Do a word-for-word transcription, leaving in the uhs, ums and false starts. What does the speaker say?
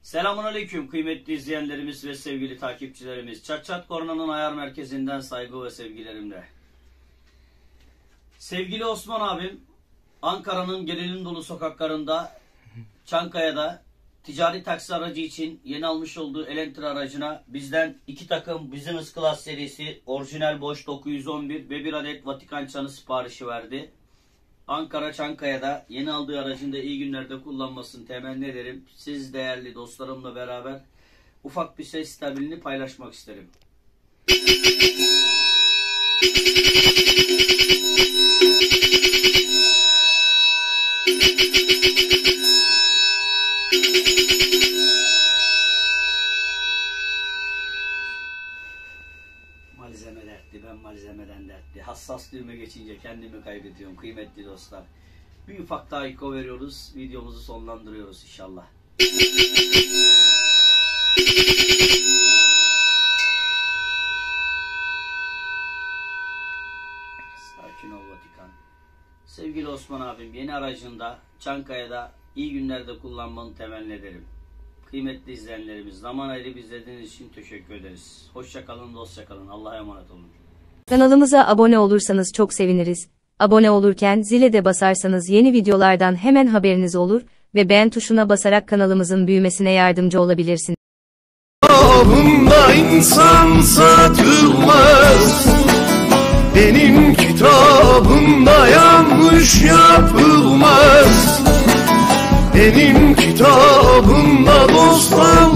Selamünaleyküm kıymetli izleyenlerimiz ve sevgili takipçilerimiz. Çat Çat Korna'nın ayar merkezinden saygı ve sevgilerimle. Sevgili Osman abim, Ankara'nın gerilim dolu sokaklarında, Çankaya'da ticari taksi aracı için yeni almış olduğu Elantra aracına bizden iki takım Business Class serisi orijinal boş dokuz yüz on bir ve bir adet Vatikan çanı siparişi verdi. Ankara Çankaya'da yeni aldığı aracında iyi günlerde kullanmasını temenni ederim. Siz değerli dostlarımla beraber ufak bir ses stabilini paylaşmak isterim. Malzeme dertli, ben malzemeden dertli. Hassas düğme geçince kendimi kaybediyorum kıymetli dostlar. Bir ufak daha iko veriyoruz. Videomuzu sonlandırıyoruz inşallah. Sakin ol Vatikan. Sevgili Osman abim, yeni aracında Çankaya'da iyi günlerde kullanmanı temenni ederim. Kıymetli izleyenlerimiz, zaman ayırıp izlediğiniz için teşekkür ederiz. Hoşça kalın, dostça kalın. Allah'a emanet olun. Kanalımıza abone olursanız çok seviniriz. Abone olurken zile de basarsanız yeni videolardan hemen haberiniz olur ve beğen tuşuna basarak kanalımızın büyümesine yardımcı olabilirsiniz. Kitabımda insan satılmaz, benim kitabımda yanlış yapılmaz. Benim kitabımda dostlar